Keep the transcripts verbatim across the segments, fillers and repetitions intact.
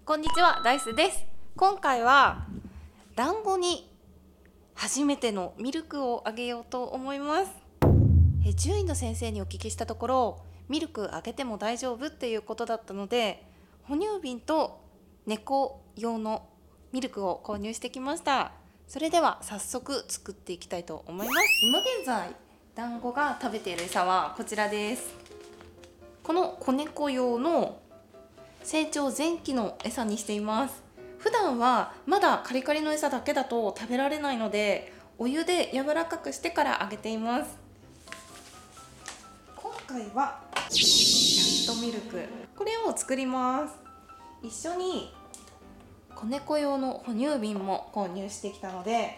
こんにちは、ダイスです。今回は団子に初めてのミルクをあげようと思います。え獣医の先生にお聞きしたところ、ミルクあげても大丈夫っていうことだったので、哺乳瓶と猫用のミルクを購入してきました。それでは早速作っていきたいと思います。今現在団子が食べている餌はこちらです。この子猫用の成長前期の餌にしています。普段はまだカリカリの餌だけだと食べられないので、お湯で柔らかくしてからあげています。今回はキャットミルク、これを作ります。一緒に子猫用の哺乳瓶も購入してきたので、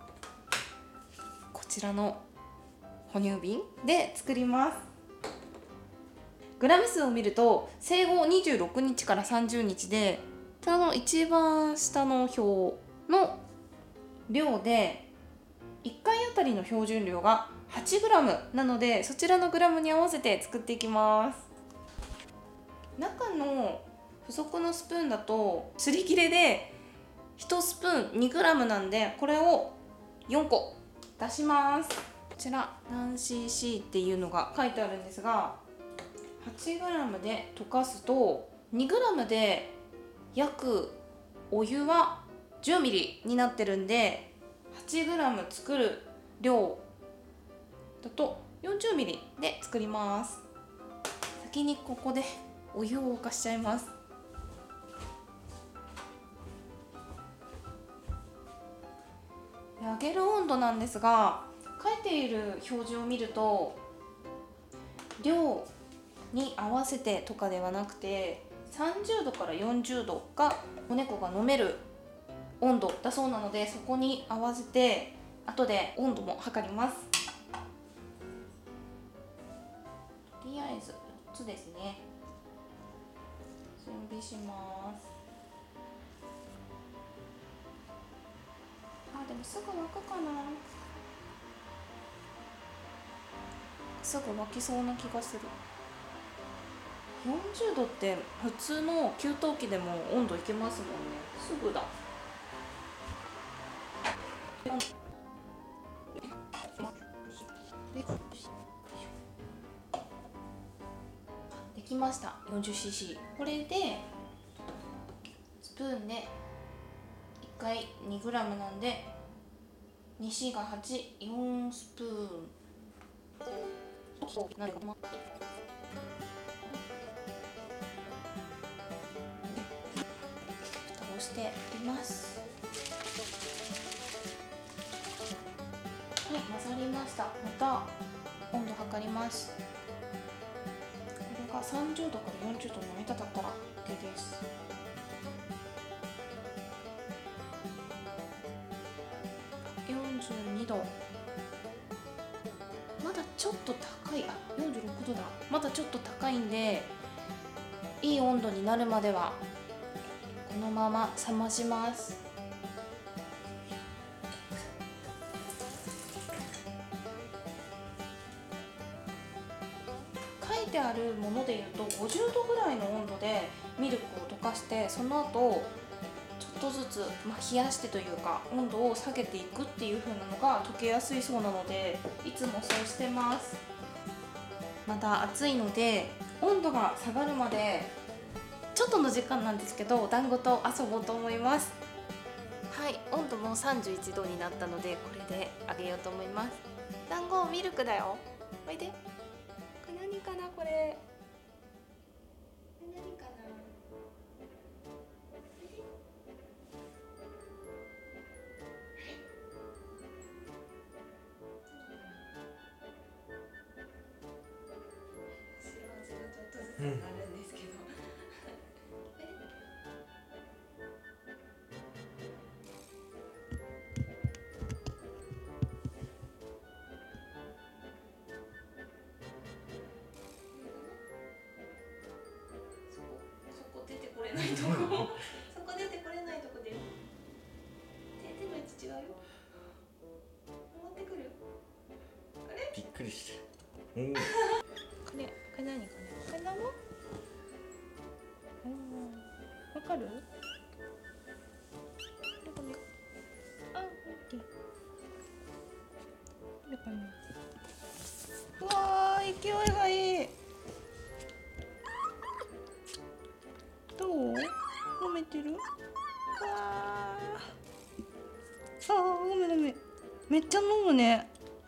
こちらの哺乳瓶で作ります。グラム数を見ると生後にじゅうろくにちからさんじゅうにちで、その一番下の表の量でいっかいあたりの標準量が はちグラム なので、そちらのグラムに合わせて作っていきます。中の付属のスプーンだとすり切れでいちスプーン にグラム なんで、これをよんこ出します。こちら何 シーシー っていうのが書いてあるんですが、はちグラム で溶かすと にグラム で約お湯は じゅうミリ になってるんで、 はちグラム 作る量だと よんじゅうミリ で作ります。先にここでお湯を沸かしちゃいます。揚げる温度なんですが、書いている表示を見ると量に合わせてとかではなくて、さんじゅうどからよんじゅうどが子猫が飲める温度だそうなので、そこに合わせて後で温度も測ります。とりあえずよっつですね、準備します。あ、でもすぐ沸くかな。すぐ沸きそうな気がする。よんじゅうどって普通の給湯器でも温度いけますもんね。すぐだ。できました。 よんじゅうシーシー。 これでスプーンでいっかい にグラム なんで にシー がはち、よんスプーン。なんでかな、蓋をしています。はい、混ざりました。また温度測ります。これがさんじゅうどからよんじゅうどの間だったら OK です。よんじゅうにど、まだちょっと高い。あ、よんじゅうろくどだ。まだちょっと高いんで、いい温度になるまではこのまま冷まします。書いてあるものでいうとごじゅうどぐらいの温度でミルクを溶かして、その後ちょっとずつ、まあ、冷やしてというか温度を下げていくっていう風なのが溶けやすいそうなので、いつもそうしてます。まだ暑いので温度が下がるまでちょっとの時間なんですけど、団子と遊ぼうと思います。はい、温度もさんじゅういちどになったので、これであげようと思います。団子ミルクだよ。おいで。これ何かな、これ何かな。うん、なるんですけどそこ出てこれないとこそこ出てこれないとこで、手手の位置違うよ。持ってくる。あれびっくりして、うん、 これこれ何かな、これだもん。うん、 わかる？どこに？あ、オッケー。どこかな？うわー、勢いがいい。どう？飲めてる？わー。あー、飲め飲め。めっちゃ飲むね。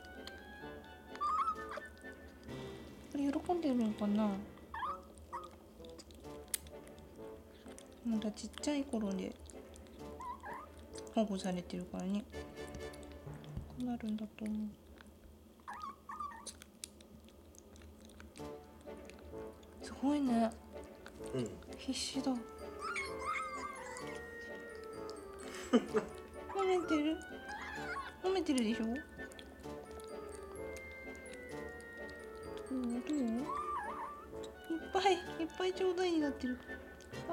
これ喜んでるのかな？まだちっちゃい頃で保護されてるからね。こうなるんだと思う。すごいね。 うん。 必死だ。飲めてる？飲めてるでしょ？どうどう？いっぱいいっぱいちょうだいになってる。あ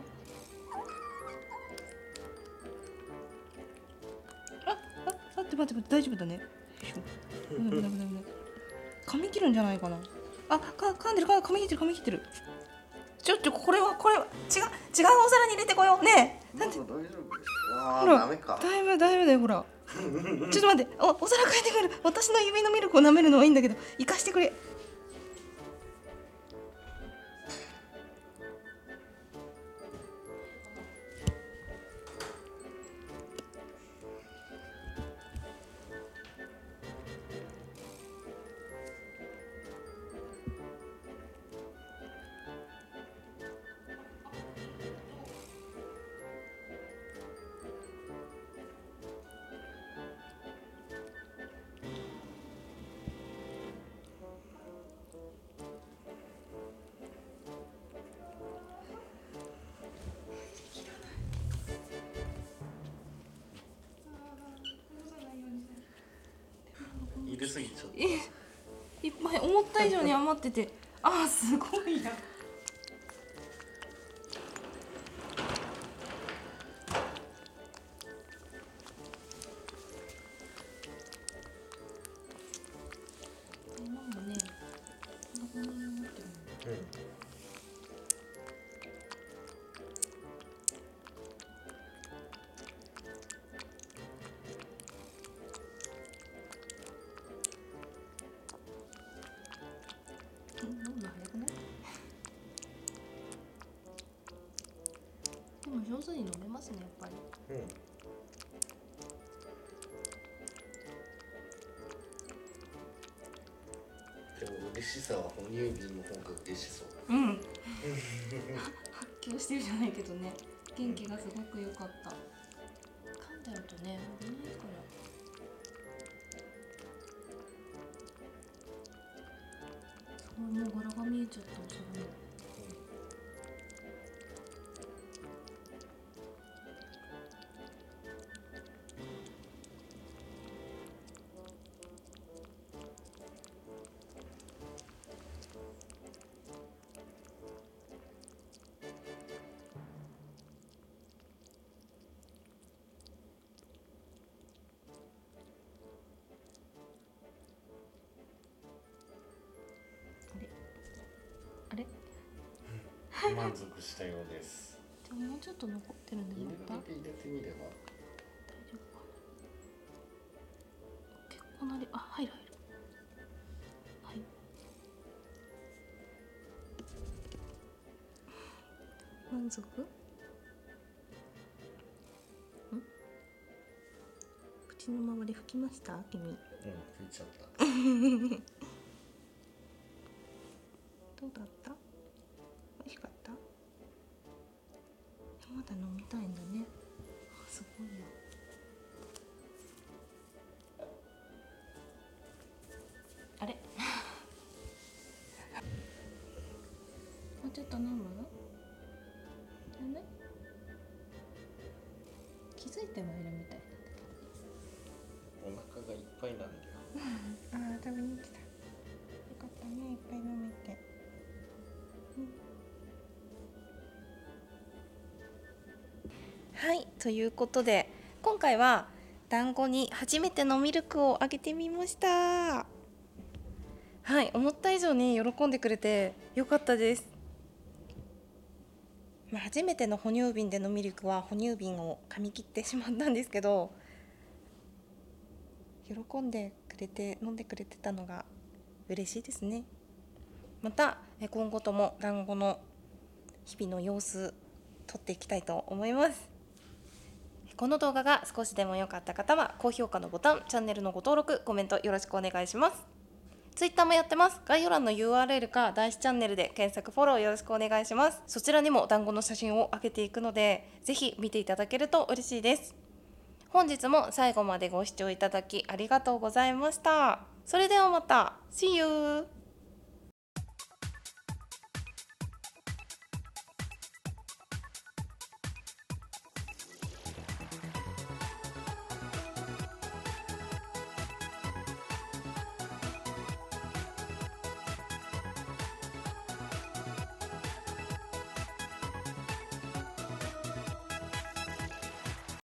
あ。あ、あ、待って待って待って、大丈夫だね。よいしょ。危ない危ない危ない。噛み切るんじゃないかな。あ、か噛んでる、噛み切ってる噛み切ってる。ちょっとこれはこれは違う違うお皿に入れてこようねえ。 なんで大丈夫でしょ。あほら、 ダメか。 だいぶだいぶだよほら。ちょっと待って、おお皿変えてくる。私の指のミルクを舐めるのはいいんだけど、生かしてくれ。 入れすぎちゃった。 いっぱい思った以上に余ってて、あーすごいや。今もね、こんなに余ってるの。 うん。 飲むの早くない？でも上手に飲めますね、やっぱり。 うん。でも嬉しさは哺乳瓶の方が嬉しそう。 うん。発狂してるじゃないけどね、元気がすごく良かった。噛んじゃうとね、危ないから。すごい、もう柄が見えちゃった、お皿の。あれ？ 満足したようです。 じゃあもうちょっと残ってるんで入れまた。 るだけ入れてみれば。 大丈夫かな。結構なり、あ、入る入る。はい。満足？ん？口の周り拭きました？君。 うん、拭いちゃった。 どうだった？美味しかった？まだ飲みたいんだね。あ、すごいな。あれ？もうちょっと飲む？ダメ？気づいてはいるみたいお腹がいっぱいなんだよ。 ああ、食べに来た。よかったね、いっぱい飲めて。はい、ということで今回は団子に初めてのミルクをあげてみました。はい、思った以上に喜んでくれてよかったです。 まあ、初めての哺乳瓶でのミルクは哺乳瓶を噛み切ってしまったんですけど、喜んでくれて飲んでくれてたのが嬉しいですね。また今後とも団子の日々の様子撮っていきたいと思います。この動画が少しでも良かった方は高評価のボタン、チャンネルのご登録、コメントよろしくお願いします。ツイッターもやってます。概要欄の ユーアールエル か大師チャンネルで検索フォローよろしくお願いします。そちらにも団子の写真を上げていくので、ぜひ見ていただけると嬉しいです。本日も最後までご視聴いただきありがとうございました。それではまた See you!